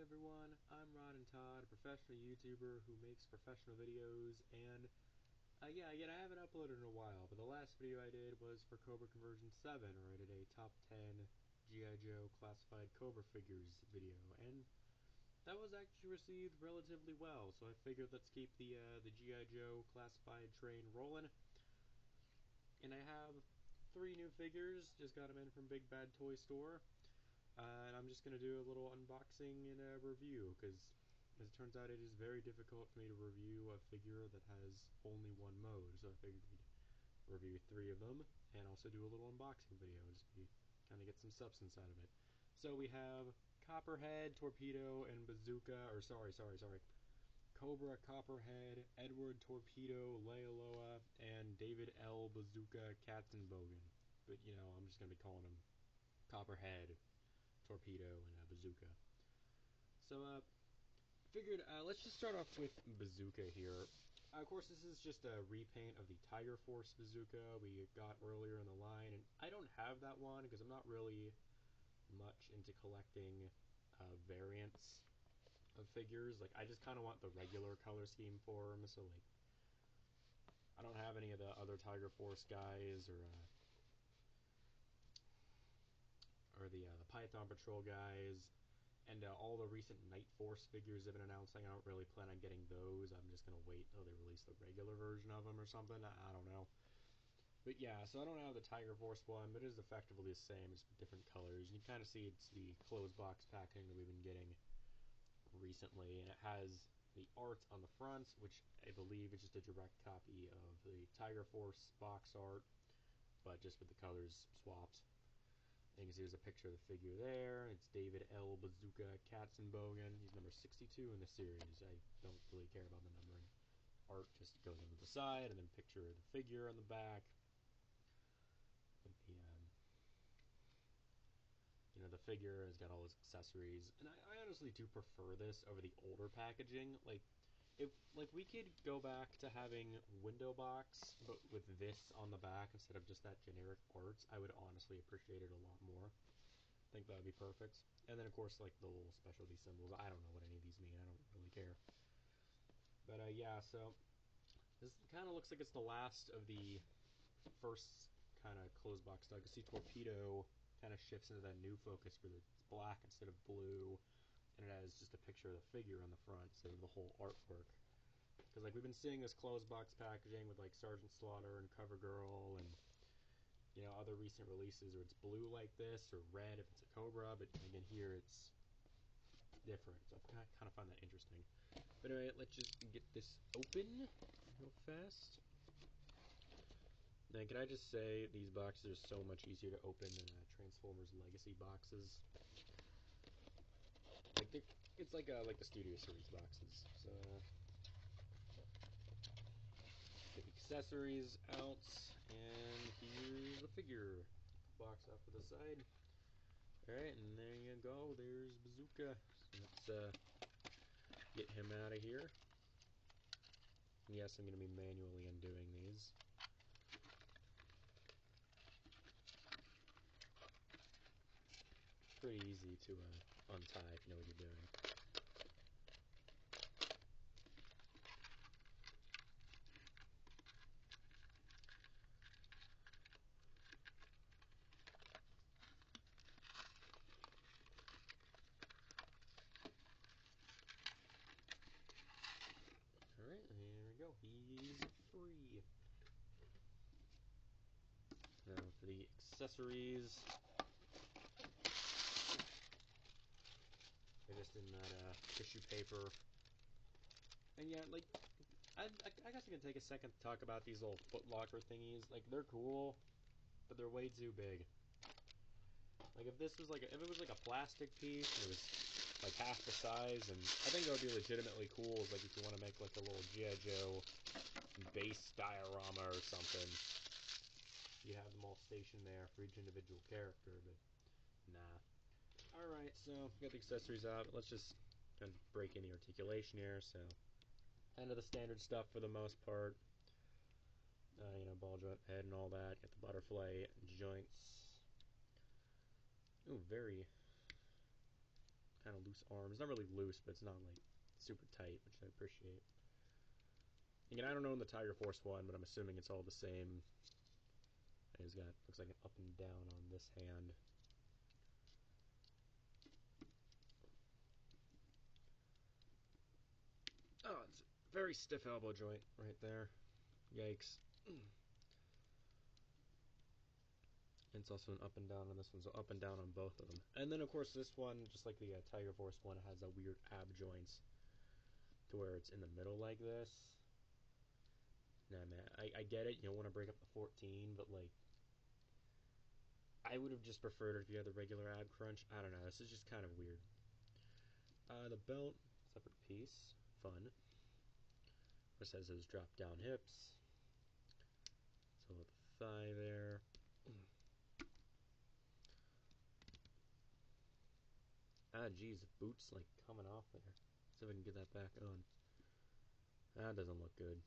everyone, I'm Rod and Todd, a professional YouTuber who makes professional videos, and again, I haven't uploaded in a while, but the last video I did was for Cobra Conversion 7, where I did a top 10 G.I. Joe classified Cobra figures video, and that was actually received relatively well, so I figured let's keep the G.I. Joe classified train rolling. And I have 3 new figures, just got them in from Big Bad Toy Store. And I'm just going to do a little unboxing and a review, because as it turns out it is very difficult for me to review a figure that has only one mode, so I figured we'd review 3 of them, and also do a little unboxing video, just kind of get some substance out of it. So we have Copperhead, Torpedo, and Bazooka, or sorry, Cobra, Copperhead, Edward, Torpedo, Leialoha, and David L. Bazooka Katzenbogen. But, you know, I'm just going to be calling him Copperhead, Torpedo, and Bazooka. So, figured, let's just start off with Bazooka here. Of course, this is just a repaint of the Tiger Force Bazooka we got earlier in the line, and I don't have that one because I'm not really much into collecting variants of figures. Like, I just kind of want the regular color scheme for them, so, like, I don't have any of the other Tiger Force guys, or the Python Patrol guys, and all the recent Night Force figures they've been announcing. I don't really plan on getting those. I'm just going to wait until they release the regular version of them or something. I don't know. But yeah, so I don't have the Tiger Force one, but it is effectively the same, just different colors. You can kind of see it's the closed box packaging that we've been getting recently, and it has the art on the front, which I believe is just a direct copy of the Tiger Force box art, but just with the colors swapped. And you can see there's a picture of the figure there. It's David L. Bazooka Katzenbogen. He's number 62 in the series. I don't really care about the numbering. Art just goes on the side, and then picture of the figure on the back. And the figure has got all his accessories. And I honestly do prefer this over the older packaging. If we could go back to having window box, but with this on the back instead of just that generic art, I would honestly appreciate it a lot more. I think that would be perfect. And then, of course, like the little specialty symbols. I don't know what any of these mean. I don't really care. But yeah, so this kind of looks like it's the last of the first kind of closed box stuff. You can see Torpedo kind of shifts into that new focus where it's black instead of blue. And it has just a picture of the figure on the front instead of the whole artwork. Because, like, we've been seeing this closed box packaging with, like, Sergeant Slaughter and CoverGirl and, other recent releases where it's blue like this, or red if it's a Cobra, but again, here it's different. So I kind of find that interesting. But anyway, let's just get this open real fast. Now, can I just say, these boxes are so much easier to open than Transformers Legacy boxes. It's like the Studio Series boxes. So, get the accessories out, and here's the figure. Box off to the side. Alright, and there you go. There's Bazooka. So let's get him out of here. And yes, I'm going to be manually undoing these. Pretty easy to untie if you know what you're doing. Alright, here we go. He's free. Now for the accessories, they're just in that tissue paper. And yeah, like, I guess I can take a second to talk about these little foot locker thingies. Like, they're cool, but they're way too big. Like, if this was like if it was like a plastic piece, and it was like half the size, and I think that would be legitimately cool. Like, if you want to make like a little G.I. Joe base diorama or something, you have them all stationed there for each individual character. But nah. All right, so got the accessories out. Let's just kind of break in the articulation here. So, kind of the standard stuff for the most part. Ball joint head and all that. Got the butterfly joints. Ooh, very kind of loose arm. It's not really loose, but it's not like super tight, which I appreciate. Again, I don't own the Tiger Force one, but I'm assuming it's all the same. It's got, looks like an up and down on this hand. Oh, it's a very stiff elbow joint right there. Yikes. It's also an up and down on this one, so up and down on both of them. And then, of course, this one, just like the Tiger Force one, has a weird ab joints to where it's in the middle like this. Nah, man, I get it. You don't want to break up the 14, but, like, I would have just preferred it if you had the regular ab crunch. I don't know. This is just kind of weird. The belt, separate piece. Fun. This has those drop-down hips. So the thigh there. Ah, geez, the boot's like coming off there. See if I can get that back on. That doesn't look good.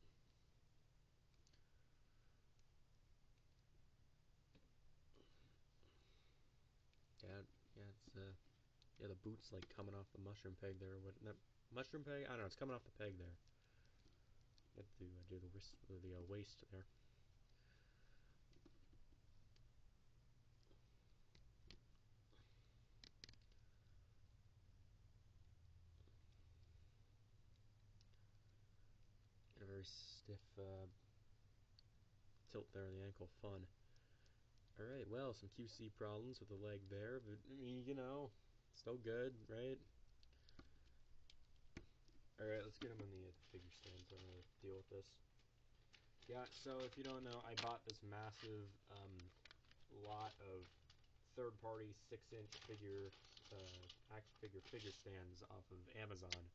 Yeah, it's yeah, the boot's like coming off the mushroom peg there. What? That mushroom peg? I don't know. It's coming off the peg there. You have to do the wrist, the waist there. A very stiff tilt there in the ankle. Fun. Alright, well, some QC problems with the leg there, but I mean, you know, still good, right? Alright, let's get him on the figure stand to deal with this. Yeah, so if you don't know, I bought this massive lot of third-party 6-inch figure, action figure stands off of Amazon.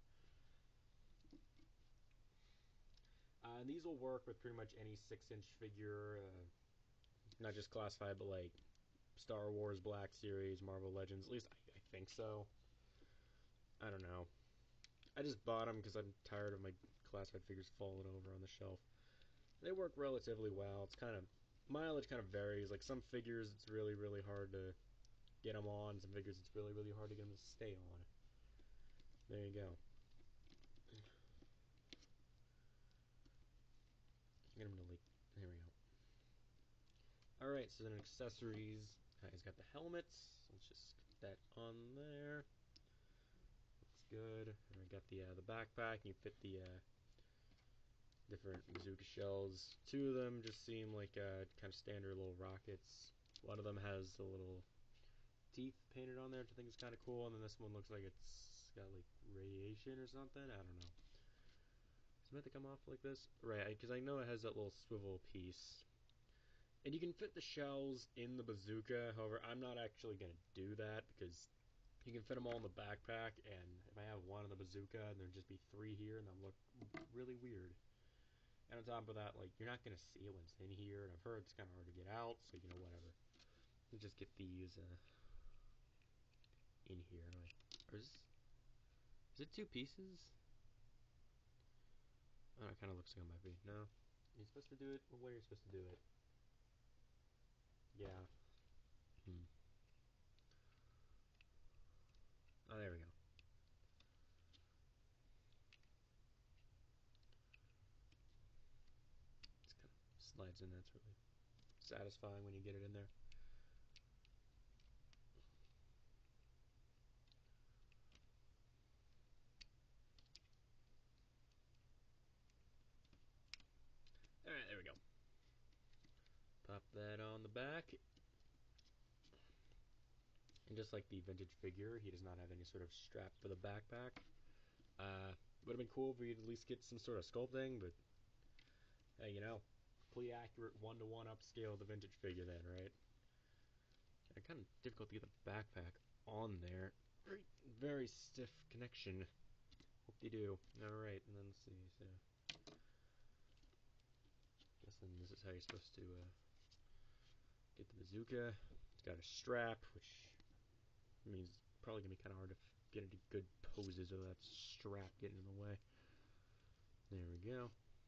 And these will work with pretty much any 6-inch figure, not just classified, but like Star Wars Black Series, Marvel Legends. At least I think so. I don't know. I just bought them because I'm tired of my classified figures falling over on the shelf. They work relatively well. It's kind of mileage kind of varies. Like some figures, it's really, really hard to get them on. Some figures, it's really, really hard to get them to stay on. There you go. Get them to like. There we go. All right. So then accessories. He's got the helmets. Let's just get that on there. Looks good. And we got the backpack. You fit the different bazooka shells. Two of them just seem like kind of standard little rockets. One of them has the little teeth painted on there, which I think is kind of cool. And then this one looks like it's got like radiation or something. I don't know. Is it meant to come off like this? Right, because I know it has that little swivel piece. And you can fit the shells in the bazooka. However, I'm not actually going to do that because you can fit them all in the backpack. And if I have one in the bazooka, and there'd just be 3 here, and that would look really weird. And on top of that, like, you're not going to see it when it's in here. And I've heard it's kind of hard to get out, so, you know, whatever. You just get these in here. Anyway. Or is it 2 pieces? Oh, it kind of looks like it might be. No? You're supposed to do it? Well, where are you supposed to do it? Yeah. Oh, there we go. It kind of slides in. That's really satisfying when you get it in there. Alright, there we go. Pop that on the back. And just like the vintage figure, he does not have any sort of strap for the backpack. Would have been cool if we could at least get some sort of sculpting, but hey, you know, pretty accurate 1-to-1 upscale of the vintage figure then, right? Kind of difficult to get the backpack on there. Very, very stiff connection. Hope they do. Alright, and then let's see, so guess then this is how you're supposed to get the bazooka. It's got a strap, which means it's probably going to be kind of hard to get into good poses with that strap getting in the way. There we go.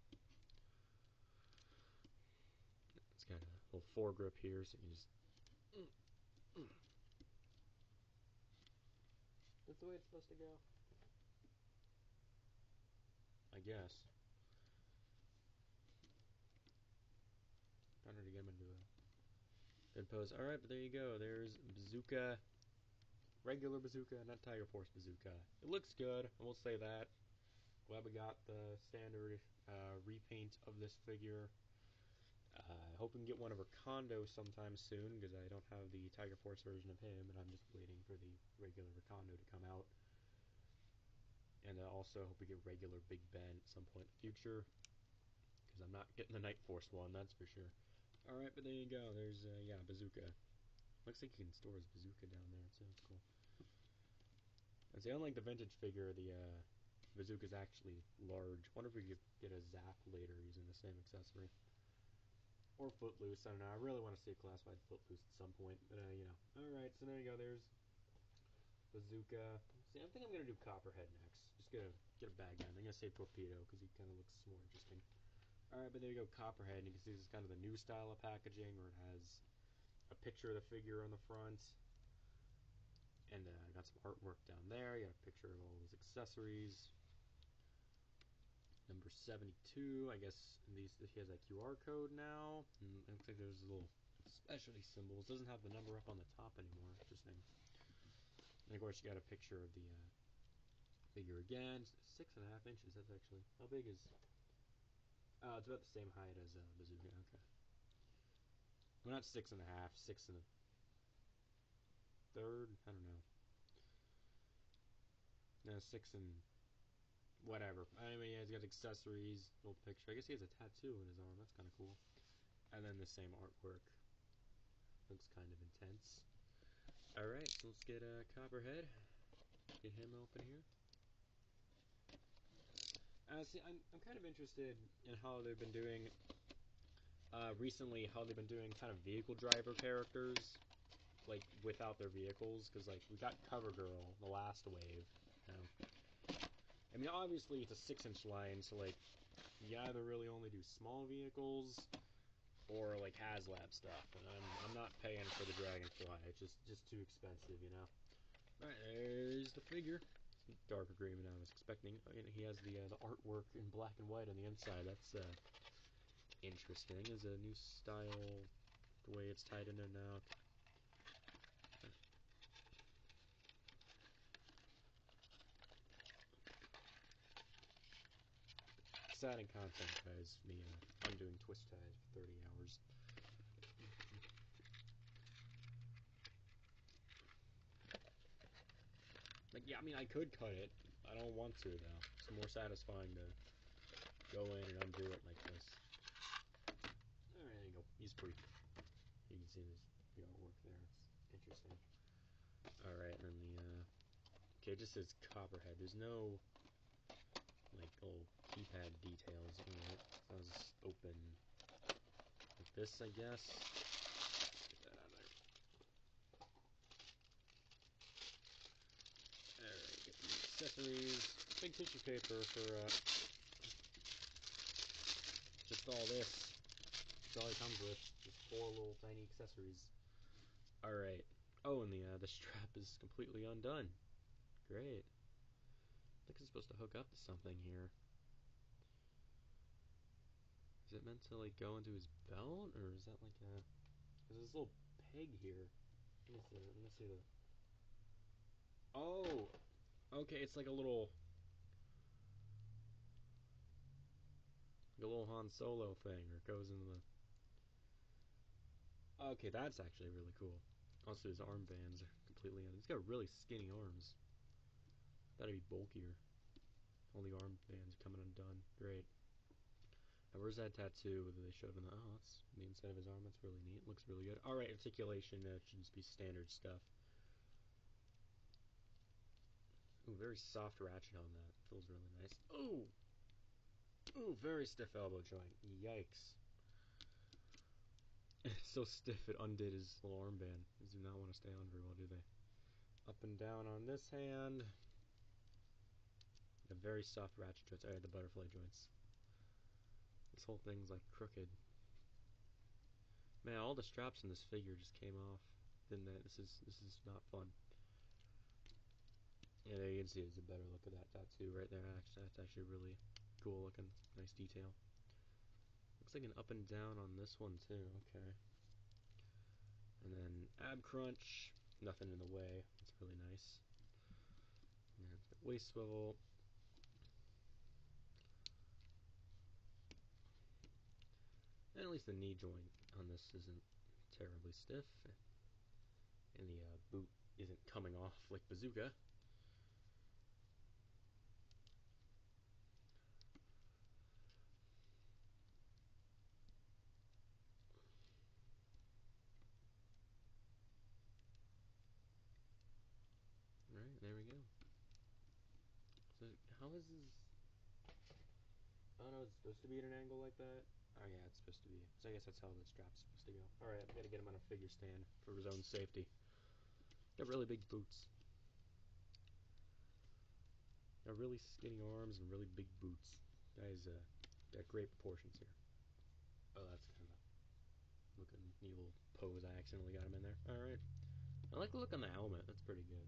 It's got a little foregrip here, so you can just... the way it's supposed to go? I guess. Trying to get him into a good pose. Alright, but there you go. There's Bazooka. Regular Bazooka, not Tiger Force Bazooka. It looks good, I will say that. Glad we got the standard repaint of this figure. I hope we can get one of her Kondo sometime soon, because I don't have the Tiger Force version of him, and I'm just waiting for the regular Kondo to come out. And I also hope we get regular Big Ben at some point in the future, because I'm not getting the Night Force one, that's for sure. Alright, but there you go. There's, yeah, Bazooka. Looks like you can store his Bazooka down there, so that's cool. And see, unlike the vintage figure, the Bazooka's actually large. Wonder if we could get a Zap later using the same accessory. Or Footloose, I don't know. I really want to see a classified Footloose at some point, but, you know. Alright, so there you go. There's Bazooka. See, I think I'm going to do Copperhead next. Just get a bag down. I'm going to say Torpedo, because he kind of looks more interesting. Alright, but there you go, Copperhead. And you can see this is kind of the new style of packaging, where it has a picture of the figure on the front. And I got some artwork down there. You got a picture of all his accessories. Number 72, I guess he has a QR code now. And it looks like there's little specialty symbols. Doesn't have the number up on the top anymore. Interesting. And of course, you got a picture of the figure again. 6.5 inches. That's actually, how big is? Oh, it's about the same height as Bazooka. Okay. Well, not 6.5. 6 1/3. I don't know. No, 6 and whatever. I mean, yeah, he's got accessories, little picture. I guess he has a tattoo in his arm. That's kind of cool. And then the same artwork. Looks kind of intense. Alright, so let's get Copperhead. Get him open here. See, I'm kind of interested in how they've been doing recently, how they've been doing kind of vehicle driver characters, like, without their vehicles, because, like, we got CoverGirl, the last wave, you know. I mean, obviously, it's a 6-inch line, so, like, you either really only do small vehicles, or, like, HasLab stuff, and I'm not paying for the Dragonfly, it's just too expensive, you know. Alright, there's the figure. It's darker green than I was expecting. And he has the artwork in black and white on the inside. That's interesting. Is a new style, the way it's tied in there now. Exciting content, guys. Me undoing twist ties for 30 hours. Like, yeah, I mean, I could cut it. I don't want to, though. It's more satisfying to go in and undo it like this. Alright, there you go. He's free. You can see the artwork there. It's interesting. Alright, and then the, okay, it just says Copperhead. There's no, like, little keypad details. Alright, so I'll just open like this, I guess. Get that out of there. Alright, get the accessories. Big tissue paper for, just all this. That's all it comes with. Just 4 little tiny accessories. Alright. Oh, and the strap is completely undone. Great. I think it's supposed to hook up to something here. Is it meant to, like, go into his belt? Or is that like a... There's this little peg here. Let me see the... Oh! Okay, it's like a little... Like a little Han Solo thing, or it goes into the... Okay, that's actually really cool. Also, his armbands are completely... He's got really skinny arms. That'd be bulkier. All the armbands are coming undone. Great. Now, where's that tattoo that they showed on the... Oh, that's the inside of his arm. That's really neat. Looks really good. Alright, articulation. Should just be standard stuff. Ooh, very soft ratchet on that. Feels really nice. Ooh! Ooh, very stiff elbow joint. Yikes. So stiff it undid his little armband. These do not want to stay on very well, do they? Up and down on this hand. A very soft ratchet joints. Alright, the butterfly joints. This whole thing's like crooked. Man, all the straps in this figure just came off. Didn't they? This is not fun. Yeah, can see it's a better look at that tattoo right there. Actually, that's actually really cool looking. Nice detail. Looks like an up and down on this one too. Okay. And then ab crunch, nothing in the way. That's really nice. And waist swivel. And at least the knee joint on this isn't terribly stiff. And the boot isn't coming off like Bazooka. Alright, there we go. So, how is this? I don't know, it's supposed to be at an angle like that? Oh yeah, it's supposed to be. So I guess that's how the strap's supposed to go. Alright, I'm gonna get him on a figure stand for his own safety. Got really big boots. Got really skinny arms and really big boots. Guy's got great proportions here. Oh, that's kind of a looking neat little pose. I accidentally got him in there. Alright. I like the look on the helmet. That's pretty good.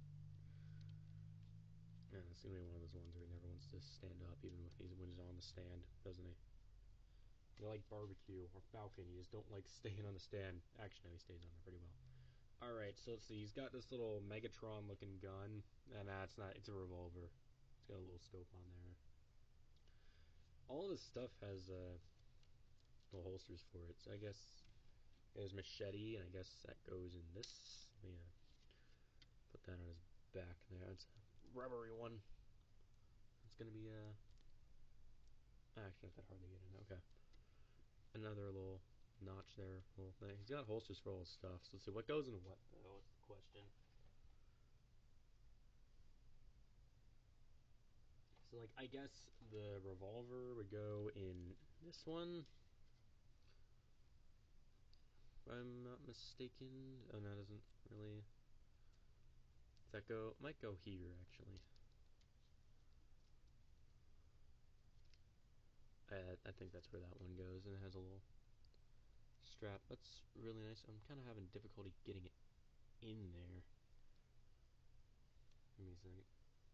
Yeah, that's the only one of those ones where he never wants to stand up, even when he's on the stand, doesn't he? You're like barbecue or Falcon. You just don't like staying on the stand. Actually, no, he stays on there pretty well. Alright, so let's see. He's got this little Megatron looking gun. And it's not. It's a revolver. It's got a little scope on there. All of this stuff has little holsters for it. So I guess there's machete, and I guess that goes in this. Let me put that on his back there. It's a rubbery one. It's gonna be actually not that hard to get in. Okay. Another little notch there, little thing. He's got holsters for all his stuff. So let's see what goes in what though. What's the question? So like I guess the revolver would go in this one. If I'm not mistaken. Oh no, it doesn't really. Does that go? It might go here actually. I think that's where that one goes, and it has a little strap. That's really nice. I'm kind of having difficulty getting it in there. Give me a second.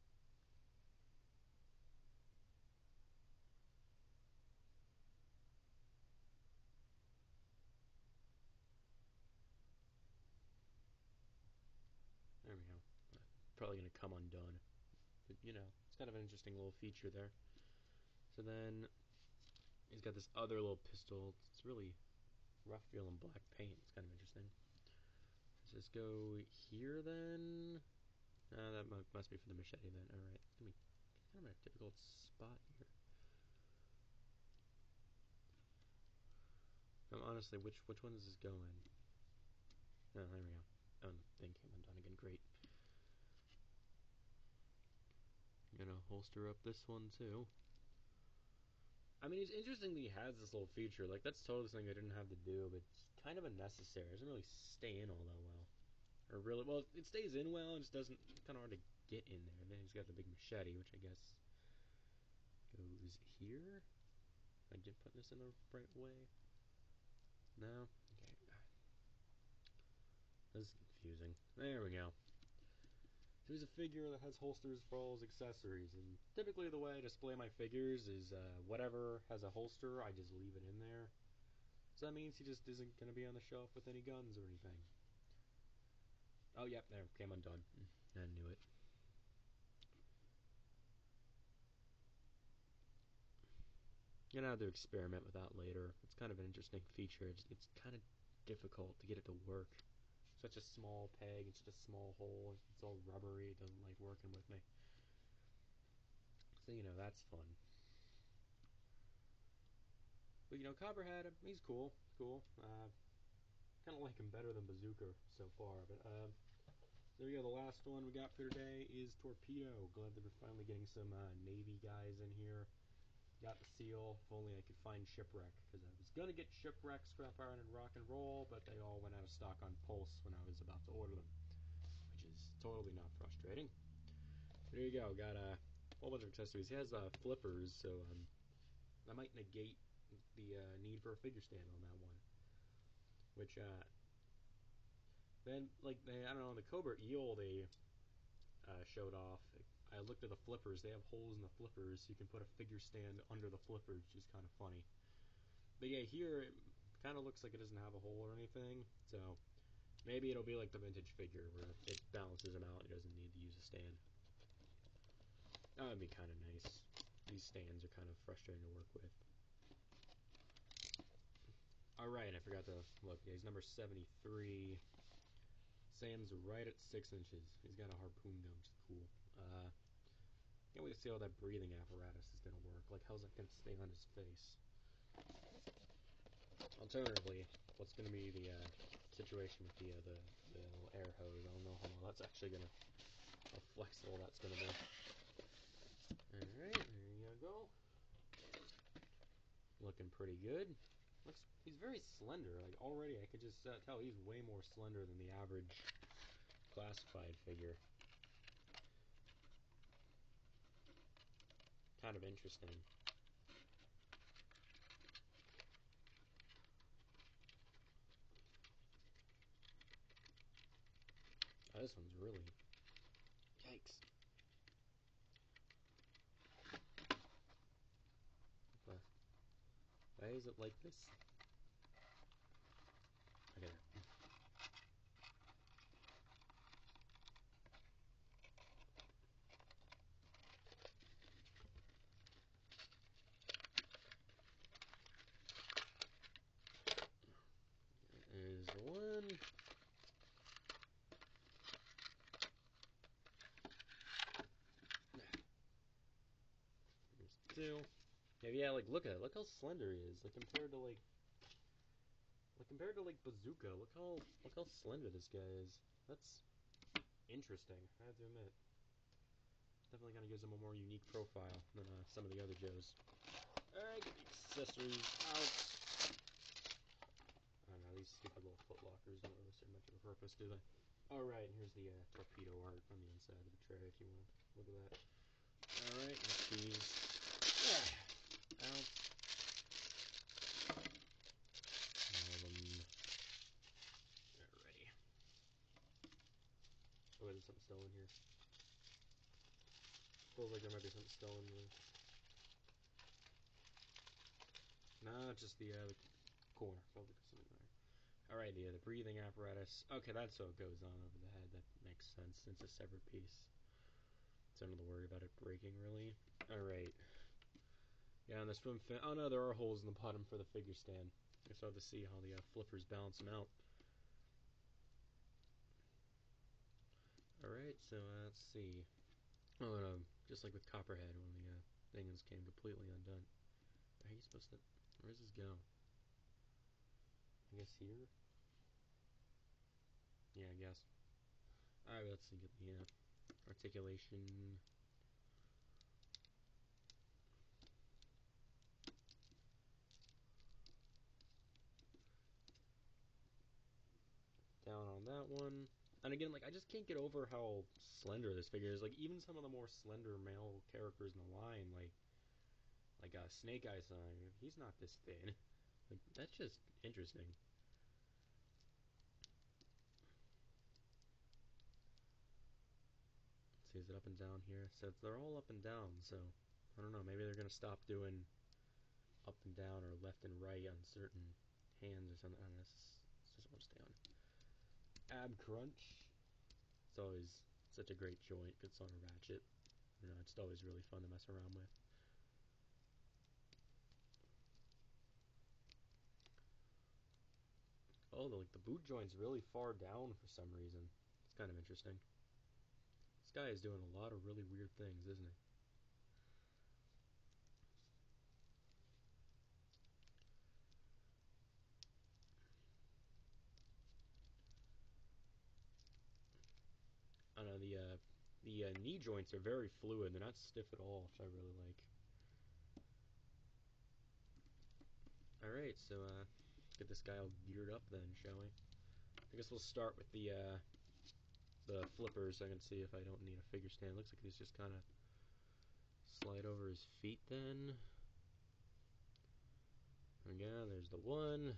There we go. Probably going to come undone. But, you know, it's kind of an interesting little feature there. So then, he's got this other little pistol. It's really rough feeling black paint. It's kind of interesting. Does this go here then? That must be for the machete then. Alright. It's going to be kind of a difficult spot here. Honestly, which one does this go in? Oh, there we go. Oh, the thing came undone again. Great. I'm gonna holster up this one too. I mean, it's interesting that he has this little feature. Like, that's totally something I didn't have to do, but it's kind of unnecessary. It doesn't really stay in all that well. Or really, well, it stays in well, it just doesn't, it's kind of hard to get in there. And then he's got the big machete, which I guess goes here. I did put this in the right way. No? Okay. This is confusing. There we go. So he's a figure that has holsters for all his accessories, and typically the way I display my figures is whatever has a holster, I just leave it in there. So that means he just isn't going to be on the shelf with any guns or anything. Oh, yep, there, came undone. I knew it. You're gonna have to experiment with that later. It's kind of an interesting feature. It's kind of difficult to get it to work. Such a small peg and such a small hole. It's all rubbery. It doesn't like working with me. So, you know, that's fun. But, you know, Copperhead, he's cool. Cool. Kind of like him better than Bazooka so far. But, there we go. The last one we got for today is Torpedo. Glad that we're finally getting some Navy guys in here. Got the seal. If only I could find Shipwreck, because I was going to get Shipwreck, Scrap Iron, and Rock and Roll, but they all went out of stock on Pulse when I was about to order them, which is totally not frustrating. There you go. Got a whole bunch of accessories. He has flippers, so I might negate the need for a figure stand on that one. Which, then, like, I don't know, the Cobra Eel they showed off. I looked at the flippers. They have holes in the flippers, so you can put a figure stand under the flippers, which is kind of funny. But yeah, here it kind of looks like it doesn't have a hole or anything, so maybe it'll be like the vintage figure where it balances them out and it doesn't need to use a stand. That would be kind of nice. These stands are kind of frustrating to work with. Alright, I forgot to look. Yeah, he's number 73. Sam's right at 6 inches. He's got a harpoon gun, which is cool. Can't wait to see how that breathing apparatus is going to work. Like, how's that going to stay on his face? Alternatively, what's going to be the situation with the little air hose? I don't know how well that's actually going to, how flexible that's going to be. Alright, there you go. Looking pretty good. He's very slender. Like, already I could just tell he's way more slender than the average classified figure. Kind of interesting. Oh, this one's really... Yikes. Why is it like this? Okay. There's one. There's two. Yeah, like look at it. Look how slender he is. Like compared to Bazooka. Look how slender this guy is. That's interesting. I have to admit. Definitely kind of gives him a more unique profile than some of the other Joes. Alright, get the accessories out. I don't know, these stupid little foot lockers don't really serve much of a purpose, do they? Alright, and here's the torpedo art on the inside of the tray if you want to look at that. Alright, let's see. Out. All of them. Alrighty. Oh, there's something still in here. Feels like there might be something still in here. No, just the corner. Felt like something there. Alright, the breathing apparatus. Okay, that's how it goes on over the head. That makes sense. It's a separate piece. So I don't have to worry about it breaking, really. Alright. Yeah, and the swim fin. Oh no, there are holes in the bottom for the figure stand. I still have to see how the flippers balance them out. Alright, so let's see. Oh, and just like with Copperhead, when the things came completely undone. How are you supposed to... Where does this go? I guess here? Yeah, I guess. Alright, let's see. Get the articulation. Down on that one. And again, like, I just can't get over how slender this figure is. Like, even some of the more slender male characters in the line, like Snake Eyes, he's not this thin. Like, that's just interesting. Let's see, is it up and down here? So they're all up and down, so I don't know, maybe they're gonna stop doing up and down or left and right on certain hands or something. I don't know, this just won't stay on. Ab Crunch. It's always such a great joint, it's on a ratchet. You know, it's always really fun to mess around with. Oh, the boot joint's really far down for some reason. It's kind of interesting. This guy is doing a lot of really weird things, isn't he? I don't know, the knee joints are very fluid. They're not stiff at all, which I really like. Alright, so get this guy all geared up then, shall we? I guess we'll start with the flippers so I can see if I don't need a figure stand. Looks like these just kind of slide over his feet then. Again, there's the one.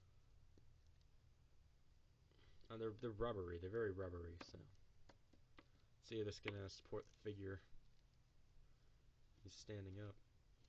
Oh, they're rubbery. They're very rubbery, so see if this can support the figure. He's standing up.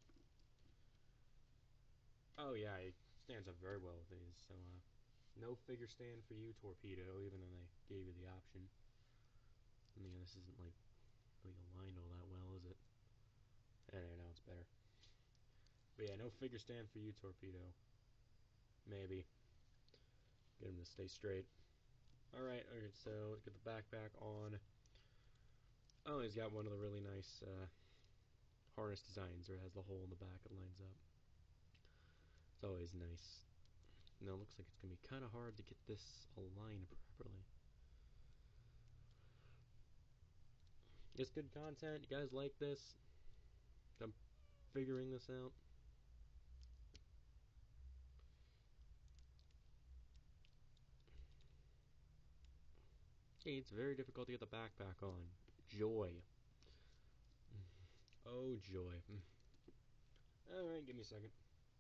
Oh yeah, he stands up very well with these. So no figure stand for you, Torpedo, even though they gave you the option. And yeah, this isn't like really aligned all that well, is it? Anyway, now it's better. But yeah, no figure stand for you, Torpedo. Maybe. Get him to stay straight. Alright, so let's get the backpack on. Oh, he's got one of the really nice harness designs where it has the hole in the back that lines up. It's always nice. Now it looks like it's going to be kind of hard to get this aligned properly. It's good content. You guys like this? I'm figuring this out. Hey, it's very difficult to get the backpack on. Joy. Oh, joy. Alright, give me a second.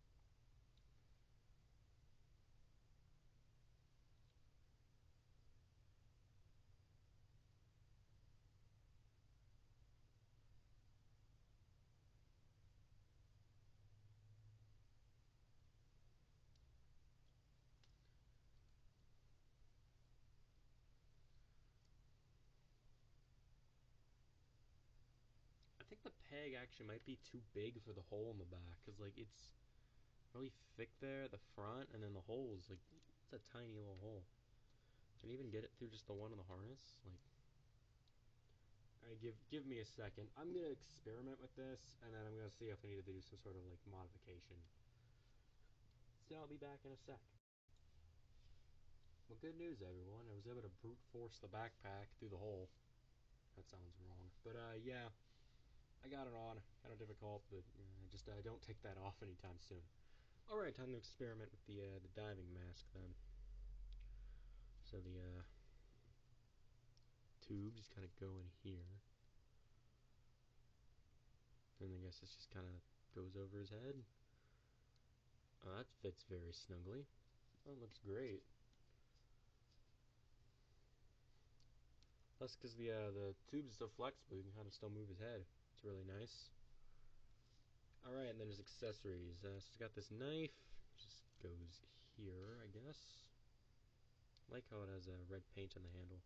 I think the peg actually might be too big for the hole in the back, because, like, it's really thick there at the front, and then the hole's, like, it's a tiny little hole. Can you even get it through just the one in the harness? Like, alright, give me a second. I'm gonna experiment with this, and then I'm gonna see if I need to do some sort of, like, modification. So I'll be back in a sec. Well, good news, everyone. I was able to brute force the backpack through the hole. That sounds wrong. But, yeah. I got it on. Kind of difficult, but just don't take that off anytime soon. Alright, time to experiment with the diving mask, then. So the tubes kind of go in here. And I guess this just kind of goes over his head. Oh, that fits very snugly. That looks great. Plus, because the tubes are so flexible, you can kind of still move his head. It's really nice. Alright, and then his accessories. So he's got this knife. Just goes here, I guess. I like how it has red paint on the handle.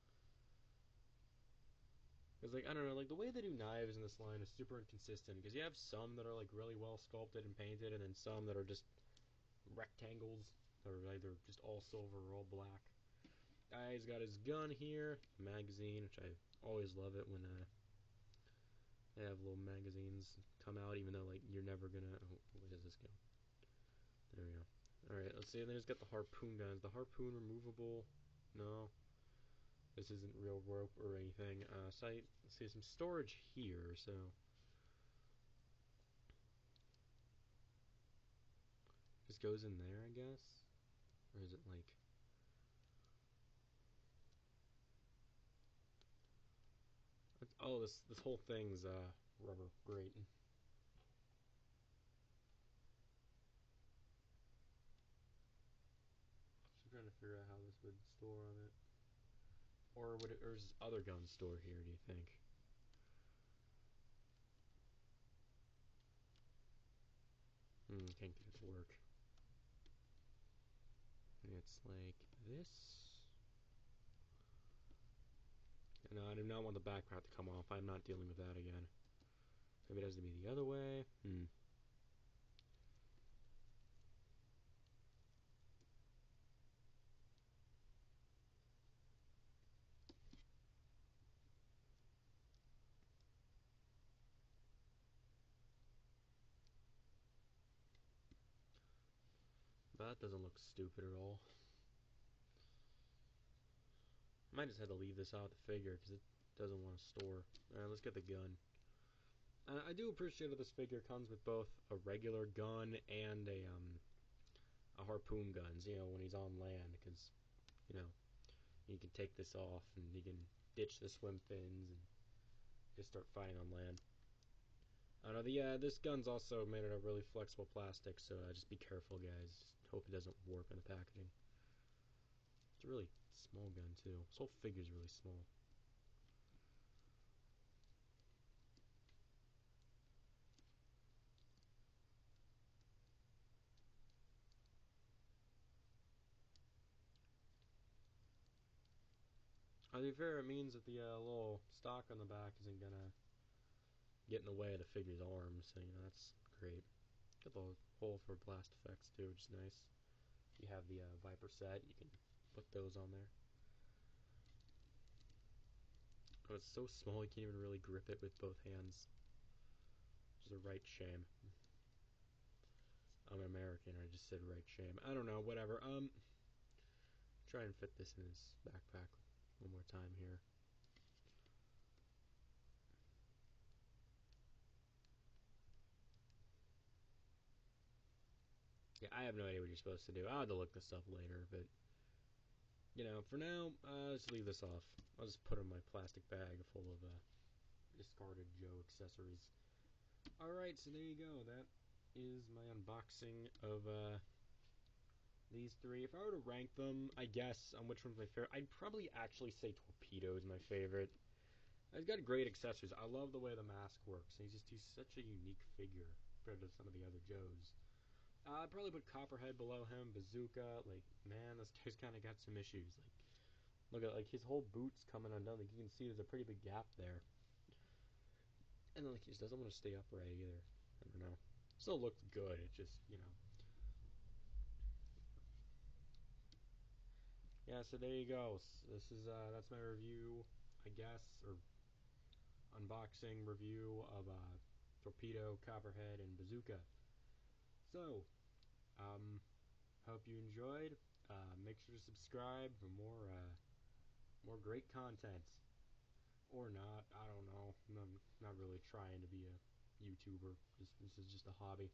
Because, like, I don't know, like, the way they do knives in this line is super inconsistent. Because you have some that are, like, really well sculpted and painted, and then some that are just rectangles. That are either just all silver or all black. He's got his gun here, magazine, which I always love it when they have little magazines come out, even though, like, you're never gonna... Oh, where does this go? There we go. Alright, let's see, and then he's got the harpoon guns. The harpoon removable? No. This isn't real rope or anything. So I see some storage here, so... Just goes in there, I guess? Or is it like... Oh, this whole thing's rubber. Great. I'm trying to figure out how this would store on it. Or would it, or is other guns store here, do you think? Can't get it to work. It's like this. No, I do not want the backpack to come off. I'm not dealing with that again. Maybe it has to be the other way. That doesn't look stupid at all. I might just have to leave this out the figure because it doesn't want to store. Alright, let's get the gun. I do appreciate that this figure comes with both a regular gun and a harpoon guns, you know, when he's on land, because, you know, you can take this off and you can ditch the swim fins and just start fighting on land. I don't know, this gun's also made out of really flexible plastic, so just be careful, guys. Hope it doesn't warp in the packaging. It's a really small gun, too. This whole figure's really small. To be fair, it means that the little stock on the back isn't gonna get in the way of the figure's arms, so that's great. Got the hole for blast effects too, which is nice. You have the Viper set, you can put those on there. Oh, it's so small you can't even really grip it with both hands. Which is a right shame. I'm an American, I just said right shame. I don't know, whatever. Try and fit this in his backpack one more time here. Yeah, I have no idea what you're supposed to do. I'll have to look this up later, but for now, let's leave this off. I'll just put it in my plastic bag full of discarded Joe accessories. Alright, so there you go. That is my unboxing of these three. If I were to rank them, I guess, on which one's my favorite, I'd probably actually say Torpedo is my favorite. He's got great accessories. I love the way the mask works. He's such a unique figure compared to some of the other Joes. I'd probably put Copperhead below him. Bazooka, man, this guy's kind of got some issues. Look at his whole boot's coming undone. You can see there's a pretty big gap there. And then he just doesn't want to stay upright either. I don't know. Still looks good. It just Yeah. So there you go. This is that's my review, I guess, or unboxing review of Torpedo, Copperhead, and Bazooka. So, hope you enjoyed. Make sure to subscribe for more great content. Or not, I don't know. I'm not really trying to be a YouTuber. This is just a hobby.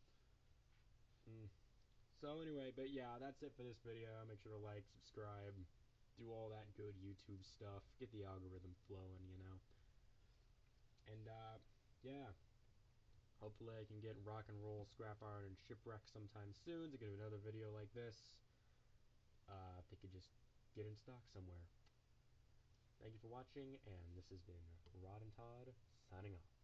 So anyway, but yeah, that's it for this video. Make sure to like, subscribe, do all that good YouTube stuff. Get the algorithm flowing. And yeah, hopefully I can get rock and roll, scrap iron, and shipwreck sometime soon to get another video like this. If they could just get in stock somewhere. Thank you for watching, and this has been Rod and Todd signing off.